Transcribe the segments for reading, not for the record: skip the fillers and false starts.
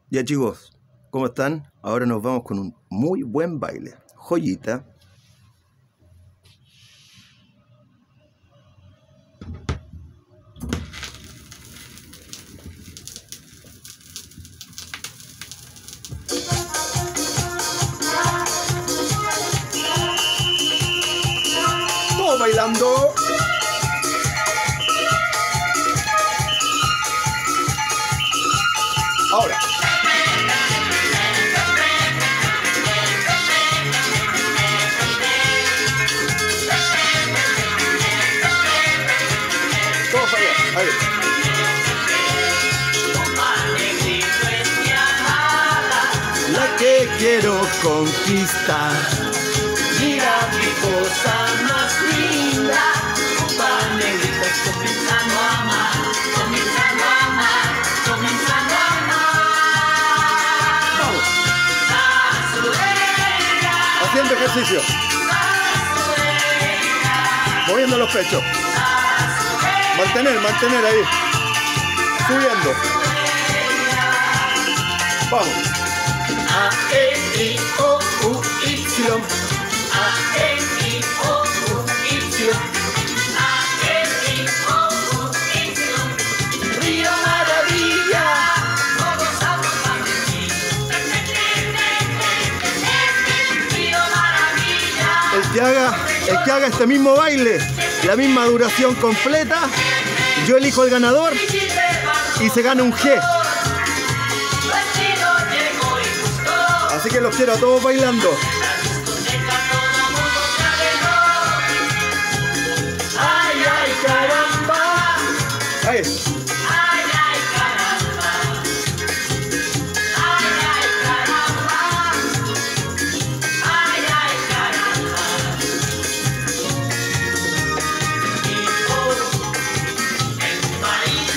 Ya chicos, ¿cómo están? Ahora nos vamos con un muy buen baile. Joyita. Todos bailando. Ahora. Todos para allá. Ahí. La que quiero conquistar. Mira qué cosa más linda, compa negrita, comenzando a amar, comenzando a amar, comenzando a amar. Vamos. Azuela, Haciendo ejercicio. azuela, Moviendo los pechos. azuela, Mantener ahí. Subiendo. Vamos. A, E, I, O, U, Y. A, E, I, O, U, Y. A, E, I, O, U, Y. Río Maravilla, todos vamos a venir. Río Maravilla. El que haga este mismo baile, la misma duración completa, yo elijo el ganador y se gana un G. Así que los quiero a todos bailando. Ay, ay, caramba. Ahí. Ay, ay, caramba. Ay, ay, caramba. Ay, ay, caramba. Y por el país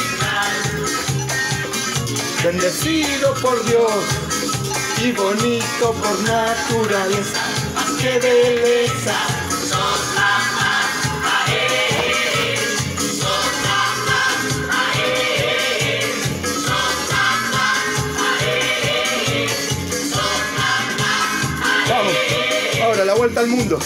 tropical, Bendecido por Dios y bonito por naturaleza. más que belleza, sos la más aérea, sos la más aérea, sos la más aérea, sos la más Vamos. Ahora la vuelta al mundo.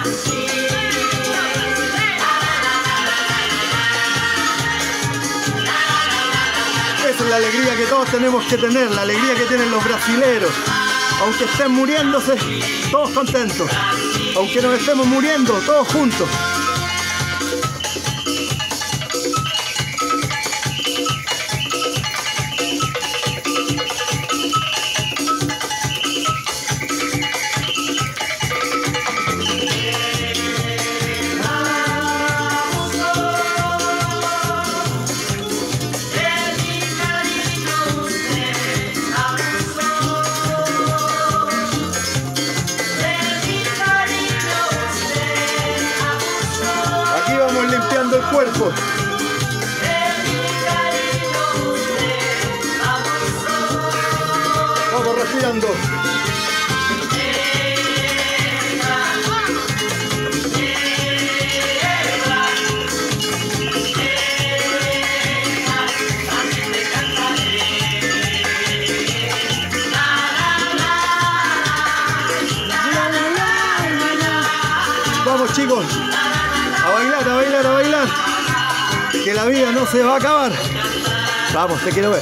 Esa es la alegría que todos tenemos que tener, la alegría que tienen los brasileros. Aunque estén muriéndose, todos contentos. Aunque nos estemos muriendo, todos juntos. Aquí vamos limpiando el cuerpo. Vamos respirando. Vamos chicos, a bailar, a bailar, a bailar. Que la vida no se va a acabar. Vamos, te quiero ver.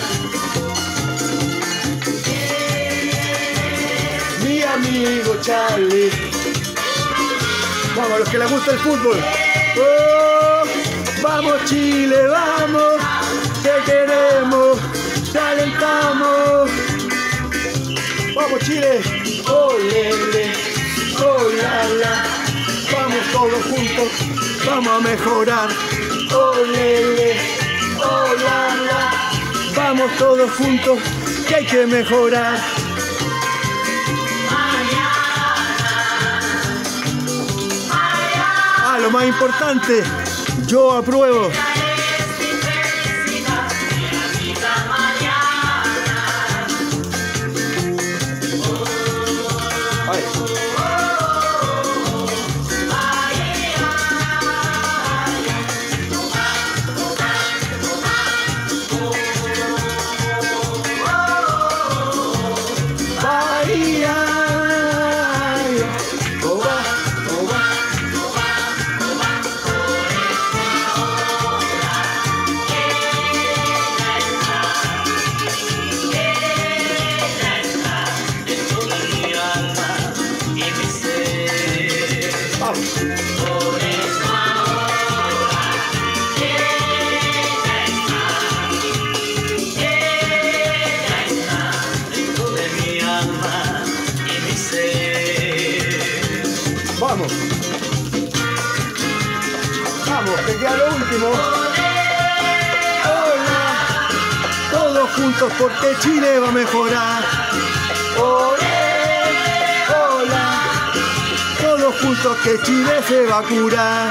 Mi amigo Charlie. Vamos, a los que les gusta el fútbol. ¡Oh! Vamos Chile, vamos. Te queremos, te alentamos. Vamos Chile. Olele, olala. Vamos todos juntos, vamos a mejorar. Olele, olala. Vamos todos juntos, que hay que mejorar. Ah, lo más importante, yo apruebo. Ay. Me queda lo último. Hola. Todos juntos porque Chile va a mejorar. Olé, hola. Todos juntos que Chile se va a curar.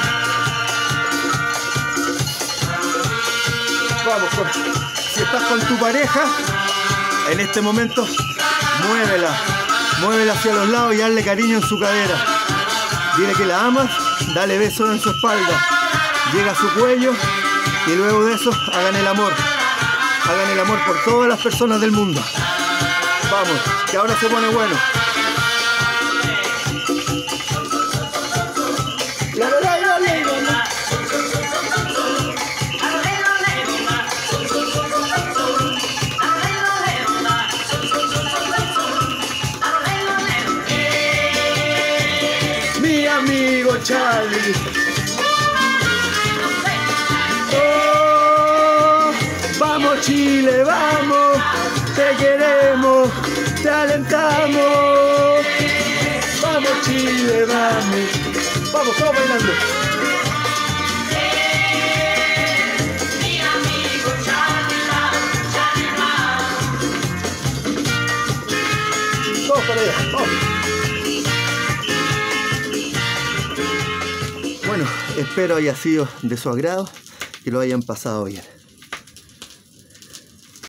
Vamos, si estás con tu pareja, en este momento, muévela. Muévela hacia los lados y hazle cariño en su cadera. Dile que la amas, dale besos en su espalda. Llega a su cuello y luego de eso hagan el amor. Hagan el amor por todas las personas del mundo. Vamos, que ahora se pone bueno. Mi amigo Charlie. Oh, vamos Chile, vamos, te queremos, te alentamos. Vamos Chile, vamos. Vamos, todos bailando. Mi amigo Charlie, Todos para allá, vamos. Bueno, espero haya sido de su agrado, que lo hayan pasado bien.